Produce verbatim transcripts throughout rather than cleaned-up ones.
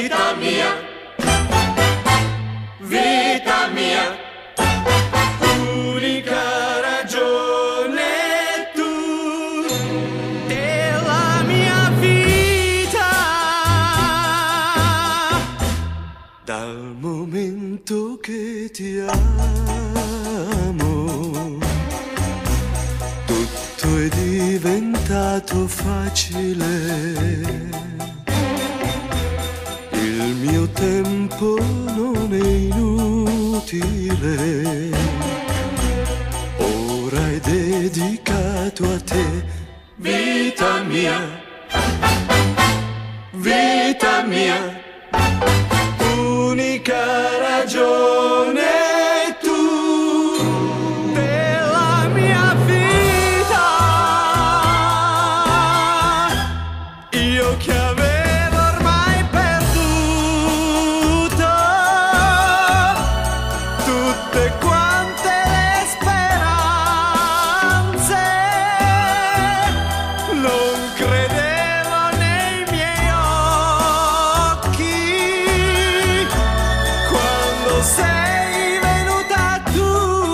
vita mia, vita mia, unica ragione tu della mia vita. Dal momento che ti amo, tutto è diventato facile. Il mio tempo non è inutile, ora è dedicato a te, vita mia, vita mia, unica ragione tu della mia vita. Io che avevo ormai perduto tutte quante le speranze, non credevo nei miei occhi quando sei venuta tu.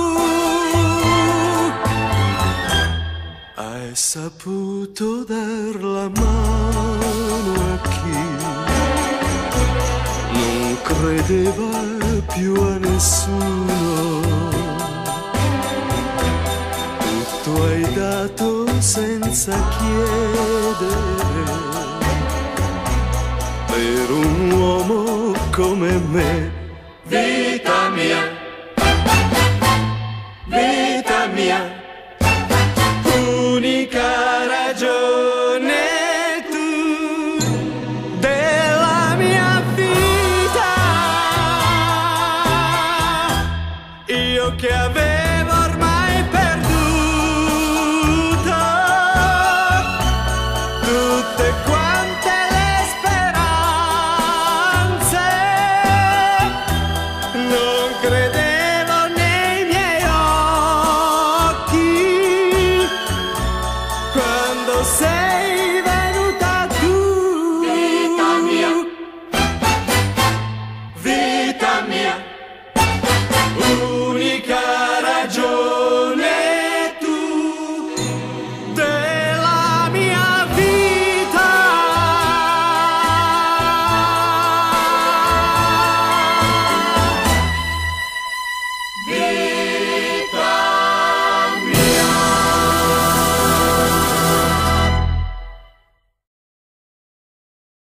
Hai saputo dar la mano a chi non credeva più a nessuno. Tutto hai dato senza chiedere per un uomo come me, vita mia,